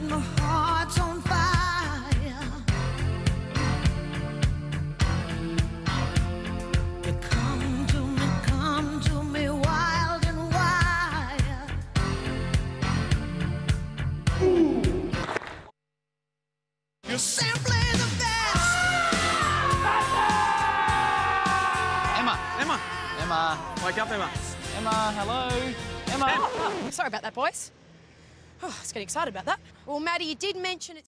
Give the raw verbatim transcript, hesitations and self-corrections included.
my heart's on fire. You come to me, come to me wild and wild. You're simply the best. Emma, Emma, Emma, Wake up, Emma. Emma, hello, Emma. Oh, sorry about that, boys. Oh, I was getting excited about that. Well, Maddie, you did mention it's...